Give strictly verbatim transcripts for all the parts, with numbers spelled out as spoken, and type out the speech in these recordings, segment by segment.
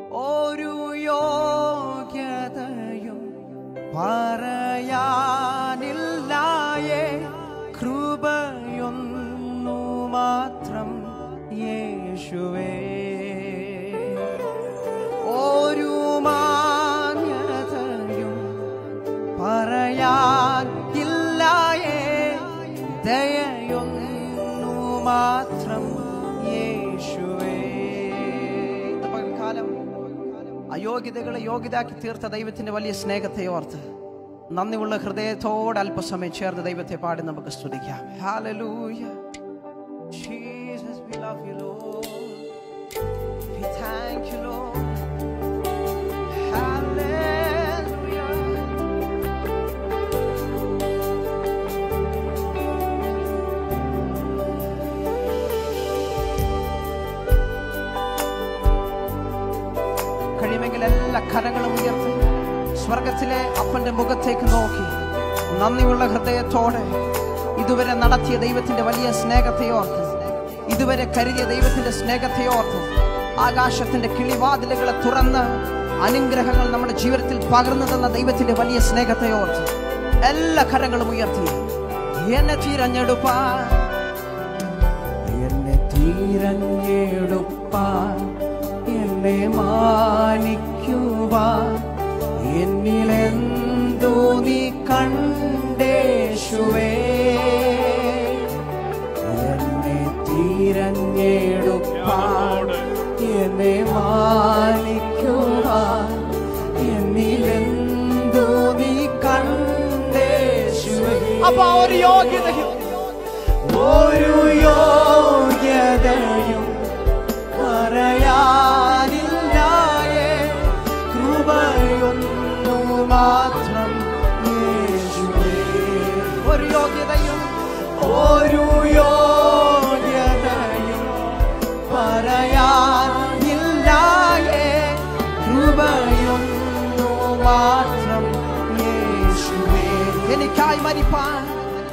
ഒരു യോഗ്യതയും പറയാനില്ലായേ കൃപയൊന്നു മാത്രം യേശുവേ. ഒരു മാന്യതയും പറയാനില്ലായേ ദയയൊന്നു മാത്രം യേശുവേ. പകൽക്കാലം അയോഗ്യതകളെ യോഗ്യതാക്കി തീർത്ത ദൈവത്തിന്റെ വലിയ സ്നേഹത്തെ ഓർത്ത് നന്ദിയുള്ള ഹൃദയത്തോടെ അല്പസമയം ചേർന്ന് ദൈവത്തെ പാടി നമുക്ക് സ്തുതിക്കാം. ഹല്ലേലൂയ. Jesus, we love you, Lord. We thank you, Lord. Hallelujah. കഴിയുമെങ്കിൽ എല്ലാ കരങ്ങളും ഉയർത്തി സ്വർഗത്തിലെ അപ്പന്റെ മുഖത്തേക്ക് നോക്കി നന്ദിയുള്ള ഹൃദയത്തോടെ ഇതുവരെ നടത്തിയ ദൈവത്തിന്റെ വലിയ സ്നേഹത്തെ ഓർത്ത്, ഇതുവരെ കരുതിയ ദൈവത്തിന്റെ സ്നേഹത്തെ ഓർത്ത്, ആകാശത്തിന്റെ കിളിവാതിലുകളെ തുറന്ന് അനുഗ്രഹങ്ങൾ നമ്മുടെ ജീവിതത്തിൽ പകർന്നു തന്ന ദൈവത്തിന്റെ വലിയ സ്നേഹത്തെ ഓർത്ത് എല്ലാ കരങ്ങളും ഉയർത്തി എന്നെ തിരഞ്ഞെടുപ്പാൻ, എന്നെ തിരഞ്ഞെടുപ്പാൻ, എന്നെ മാനിക്കുവാൻ, എന്നിലെന്തോ നീ കണ്ടേശുവേ. എന്നെ തിരഞ്ഞെടുപ്പാൻ, എന്നെ മാനിക്കുവാൻ, എന്നിലെന്തോ നീ കണ്ടേശുവേ. അപ്പൊ ഒരു യോഗ്യതയും ഒരു യോഗ്യതയും പറയാനില്ലായേ കൃപയൊന്നു മാത്രം യേശുവേ. ഒരു യോഗ്യതയും ഒരു യോഗ്യതയും പറയാനില്ലായേ കൃപയൊന്നു മാത്രം യേശുവേ. എനിക്കായി മരിപ്പാൻ,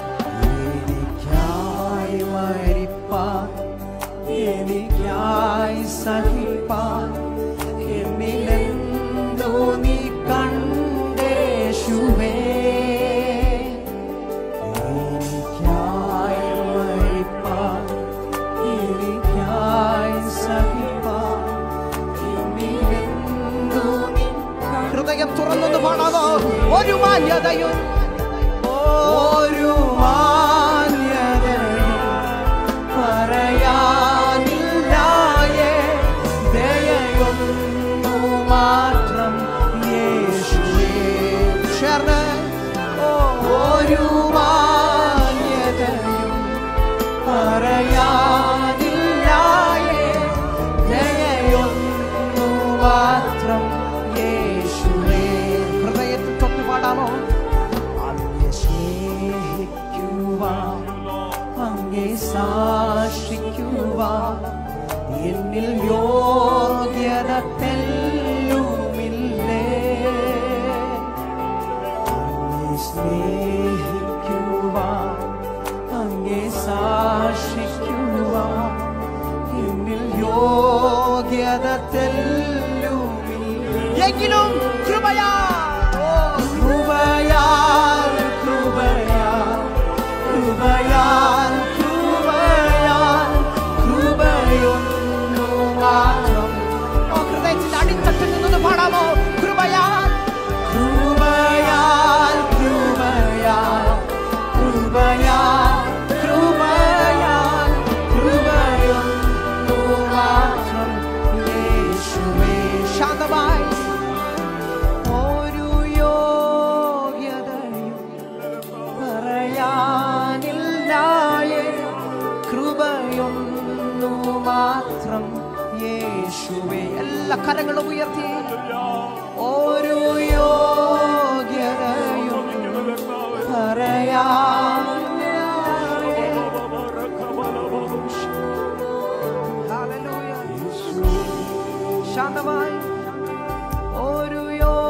എനിക്കായി മരിപ്പാൻ, എനിക്കായി സഹിപ്പാൻ, എന്നിലെന്തോ നീ കണ്ടേശുവേ. എനിക്കായി മരിപ്പാൻ, എനിക്കായി സഹിപ്പാൻ, എന്നിലെന്തോ നീ. ഹൃദയം തുറന്നൊന്ന് പാടാമോ? ഒരു മാന്യതയും ഒരു മാന്യതയും പറയാനില്ലായേ ദയയൊന്നു മാത്രം യേശുവേ. ചേർന്ന് ഒരു മാന്യതയും പറയാനില്ലായേ ദയയൊന്നു മാത്രം യേശുവേ. ഹൃദയത്തിൽ തൊട്ട് പാടാമോ? അങ്ങേ സ്നേഹിക്കുവാൻ, അങ്ങേ സാക്ഷിക്കുവാൻ എന്നിൽ യോഗ്യത തെല്ലുമില്ലേ. അങ്ങേ സ്നേഹിക്കുവാൻ, അങ്ങേ സാക്ഷിക്കുവാൻ എന്നിൽ യോഗ്യത തെല്ലുമില്ലേ. എങ്കിലും കൃപയാ കൃപയാൽ കൃപയാൽ കൃപയാൽ കൃപയാൽ കൃപയൊന്നു മാത്രം. ഹൃദയത്തിന്റെ അടിത്തട്ടിൽ നിന്നൊന്ന് പാടാമോ? കൃപയാൽ കൃപയാൽ കൃപയാൽ കൃപയാൽ കൃപയാൽ കൃപയൊന്നു മാത്രം യേശുവേ. ശാന്തമായി ഒരു യോഗ്യതയും പറയാനില്ലായേ കൃപയൊന്നു മാത്രം യേശുവേ. എല്ലാ കരങ്ങളും ഉയർത്തി ഒരു യോഗ്യതയും പറയാനില്ലായേ. ഹല്ലേലൂയ. ശാന്തമായി ഒരു യോ